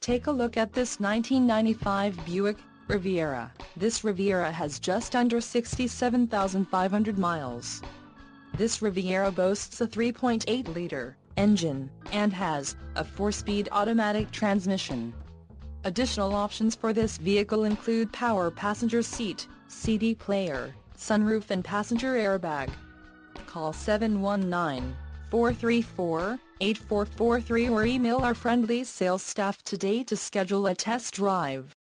Take a look at this 1995 Buick Riviera. This Riviera has just under 67,500 miles. This Riviera boasts a 3.8-liter engine and has a 4-speed automatic transmission. Additional options for this vehicle include power passenger seat, CD player, sunroof and passenger airbag. Call 719-434-8443 or email our friendly sales staff today to schedule a test drive.